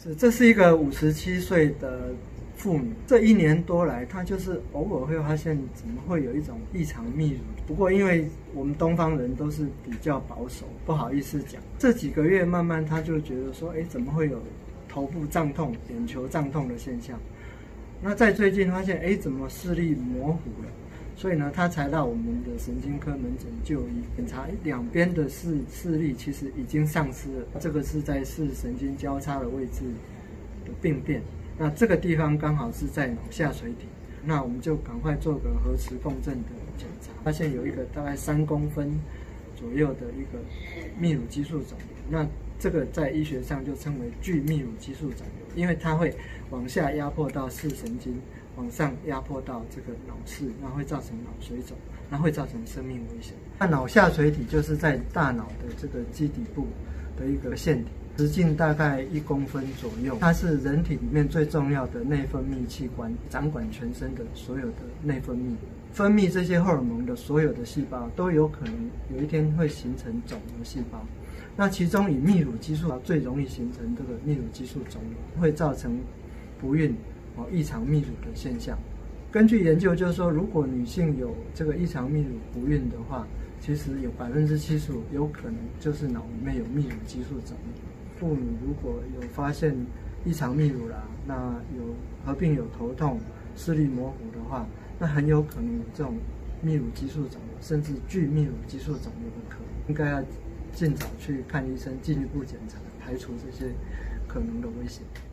这是一个57岁的妇女，这1年多来，她就是偶尔会发现怎么会有一种异常泌乳。不过因为我们东方人都是比较保守，不好意思讲。这几个月慢慢她就觉得说，怎么会有头部胀痛、眼球胀痛的现象？那在最近发现，怎么视力模糊了？所以呢，她才到我们的神经科门诊就医检查，两边的视力其实已经丧失了。这个是在视神经交叉的位置的病变。那这个地方刚好是在脑下垂体，那我们就赶快做个核磁共振的检查，发现有一个大概3公分左右的一个泌乳激素肿瘤。那这个在医学上就称为巨泌乳激素肿瘤，因为它会往下压迫到视神经，往上压迫到这个脑室，那会造成脑水肿，那会造成生命危险。那脑下垂体就是在大脑的这个基底部的一个腺体。直径大概1公分左右，它是人体里面最重要的内分泌器官，掌管全身的所有的内分泌。分泌这些荷尔蒙的所有的细胞都有可能有一天会形成肿瘤细胞。那其中以泌乳激素最容易形成这个泌乳激素肿瘤，会造成不孕、异常泌乳的现象。根据研究就是说，如果女性有这个异常泌乳不孕的话，其实有75%有可能就是脑里面有泌乳激素肿瘤。妇女如果有发现异常泌乳啦，那合并有头痛、视力模糊的话，那很有可能有这种泌乳激素肿瘤，甚至巨泌乳激素肿瘤的可能，应该要尽早去看医生，进一步检查，排除这些可能的危险。